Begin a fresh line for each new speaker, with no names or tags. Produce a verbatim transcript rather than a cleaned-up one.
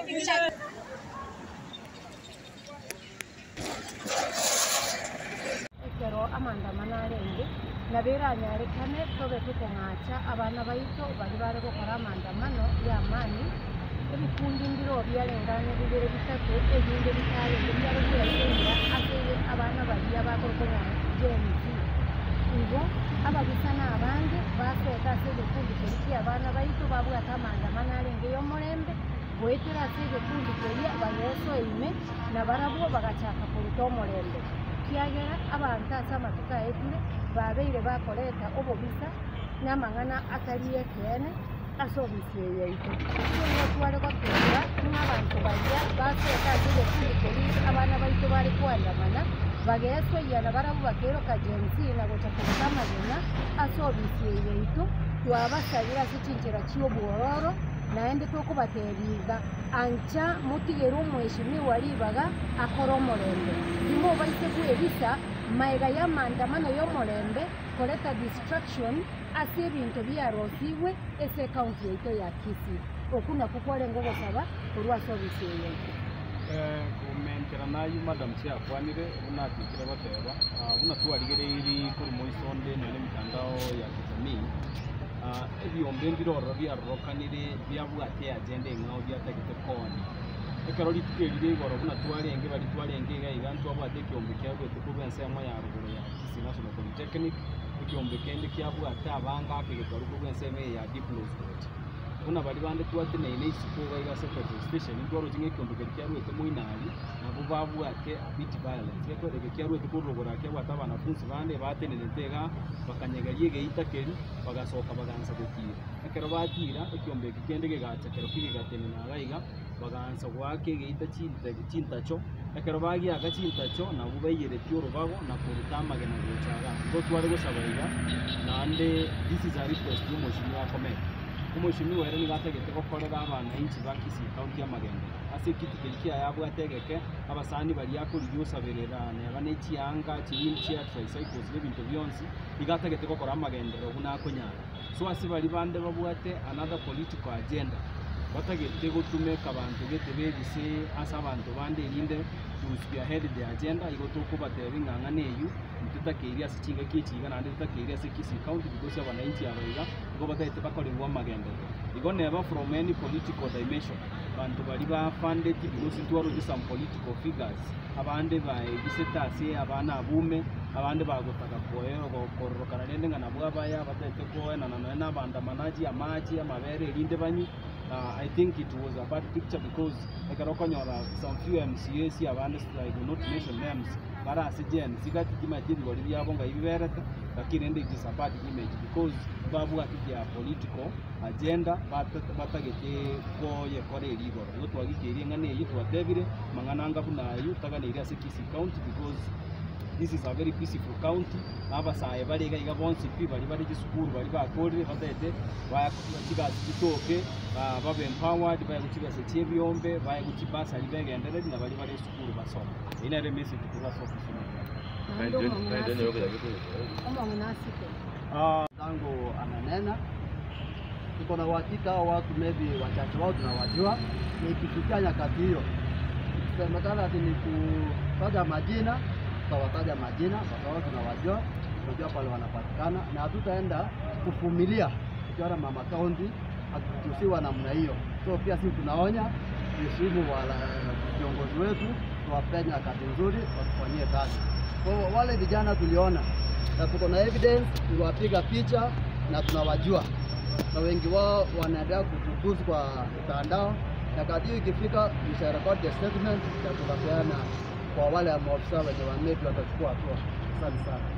Ekero amandamano arenge naberanyarekane tobe tukongacha abana baito bari bare gukora amandamano y'amani ebikundi ndiro byarengane bibere bitatu ebinde bitale byaro byarengera akeye abana bari abakorokona jenzi ibo ababisana abandi baseka sebe kundi kiri abana baito babwa amandamano arenge yo mulembe boetera sebe kundi kiri abayeso ime na barabo bagachaka kuruto mulembe kiagera abantu asama tukaetire babeire bakoleta obobisa namangana ataliye kene asobisiye yeito kuno twale ko twala n'abantu bajya baseka zile kuri abana baito bari kwandamana bageso yana barabu bakero kajenzi na gotakoma yana asobisiye yeito twabasabira sikinjira kiyo buororo naende tokubateriza ancha mutigero mweshimiwa libaga akoromorembe dimo baise kuebisa maiga ya mandamano yo morembe koleta distraction ase bintu byarosiwe ese county yeito ya Kisii okuna kukwale ngogo saba kurwa service yeito
eh kumentera nayu madam chair kwanire unatikira bateba una tuarigereri kuri moisonde nene mitandao ya kijamii ebyombe mbiroro byarorokanire byabwate agenda engao byatagite koni ekero litukerire igoro buna twarenge bari twarenge igantu abwate kyombe kyabwe tukubense amwe ya ruguru ya Kisii National Polytechnic kyombe kende kyabwate abanga akegekora kubense me ya diplomas una bari bande twate ne ine isikuga iga secretary station ingoro jinge kyombe kyarwe temuinali nabo babwate bit violence yako rege kyarwe tukurugura kyabwate abanafunzi bande batenenetega bakanyegariye geitakeri bagasoka baganza gutira ekero batira ekyombe kigende gegacha kero kigegate na baiga baganza gwake geita cinta cintacho ekero bagi agacintacho na bubayire pyoro bago na kurutama gena gochaga go tware gusabaiga nande this is a request y'umo shimwa comment umo shimwa rero ni gategete gukorera abana inchi ba Kisii county ya Magende ase kiti kirikia yabwategeke abasani bari yakuri yusaberera ne abaneki yanga kiyinchi ya tricycles n'ibintu byonsi igategete gukora Magende rubuna konyara so ase bari bande babwate another political agenda batagete gutumeka abantu gete begise asa abantu bande irinde to spearhead the agenda igotuko batebe nganga neyu mtutakiria sikinga kikiga nande tutakiria se Kisii county because abananchi abaiga ngo batahite bakorerwa Magende igo never from any political dimension bantu bari ba funded because twaro some political figures abande baegisetase abana abume abande bagotaka koero gokorokana nende ngana bwabaya batahite koena na na banda manaji amaji amabere irinde banyi. Uh, I think it was a bad picture because I can some few M C As here, I do not mention names, but as a gen, Sigati Timati, or Yabonga, it is a bad image because Babu had a political agenda, but Batagate, Koya, Korea, Igor, not to getting a name to a David, Mangananga, you Tagani, Kisii County because this is a very peaceful county. Abasa every guy wants to people, everybody school, very bad, Hotel, by Chigas, okay, Bob empowered by Chigas, a Cheviombe, by Uchibas, and Beg and the very school was on. In a message to us
Ah, tangu ananena tuko na uhakika watu maybe wachache wao tunawajua, ikifikia nyakati hiyo semekana ati ni kutaja majina, tutawataja majina kwa sababu tunawajua, tunajua pale wanapatikana na hatutaenda kuvumilia tukiona mama county hatutusiwa namna hiyo. So pia sisi tunaonya heshimu wala viongozi wetu, tuwapenya wakati nzuri watufanyie kazi. Kwa wale vijana tuliona na tuko na evidence, tuliwapiga picha na tunawajua, na wengi wao wanaendelea kutukuzi kwa mtandao, na kadri ikifika nisha record the statement ya tukapeana kwa wale maofisa wenye wamepi watachukua hatua. Asante sana.